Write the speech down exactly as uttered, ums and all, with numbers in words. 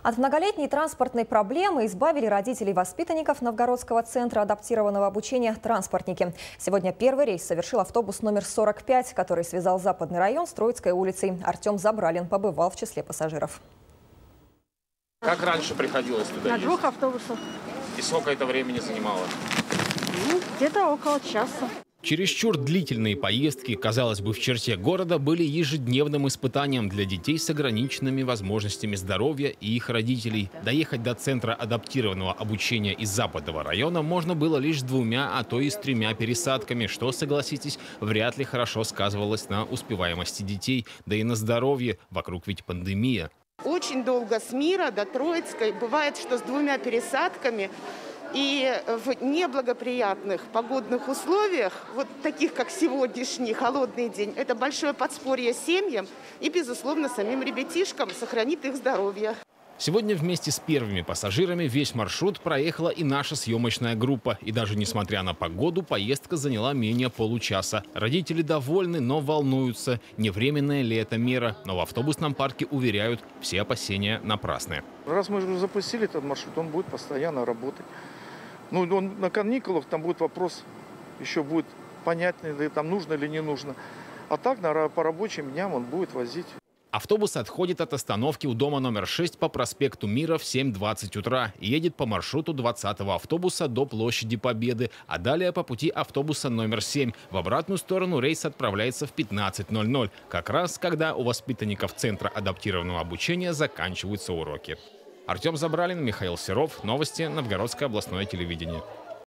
От многолетней транспортной проблемы избавили родителей воспитанников Новгородского центра адаптированного обучения «Транспортники». Сегодня первый рейс совершил автобус номер сорок пять, который связал Западный район с Троицкой улицей. Артем Забралин побывал в числе пассажиров. Как раньше приходилось туда На ездить? двух автобусах. И сколько это времени занимало? Ну, где-то около часа. Чересчур длительные поездки, казалось бы, в черте города были ежедневным испытанием для детей с ограниченными возможностями здоровья и их родителей. Доехать до центра адаптированного обучения из Западного района можно было лишь с двумя, а то и с тремя пересадками, что, согласитесь, вряд ли хорошо сказывалось на успеваемости детей, да и на здоровье, вокруг ведь пандемия. Очень долго с Мира до Троицкой. Бывает, что с двумя пересадками. И в неблагоприятных погодных условиях, вот таких как сегодняшний холодный день, это большое подспорье семьям и, безусловно, самим ребятишкам сохранит их здоровье. Сегодня вместе с первыми пассажирами весь маршрут проехала и наша съемочная группа. И даже несмотря на погоду, поездка заняла менее получаса. Родители довольны, но волнуются. Не временная ли это мера? Но в автобусном парке уверяют, все опасения напрасны. Раз мы уже запустили этот маршрут, он будет постоянно работать. Ну, он на каникулах, там будет вопрос, еще будет понятно, ли там нужно или не нужно. А так на, по рабочим дням он будет возить. Автобус отходит от остановки у дома номер шесть по проспекту Мира в семь двадцать утра и едет по маршруту двадцатого автобуса до площади Победы, а далее по пути автобуса номер семь. В обратную сторону рейс отправляется в пятнадцать ноль ноль, как раз когда у воспитанников Центра адаптированного обучения заканчиваются уроки. Артем Забралин, Михаил Серов. Новости. Новгородское областное телевидение.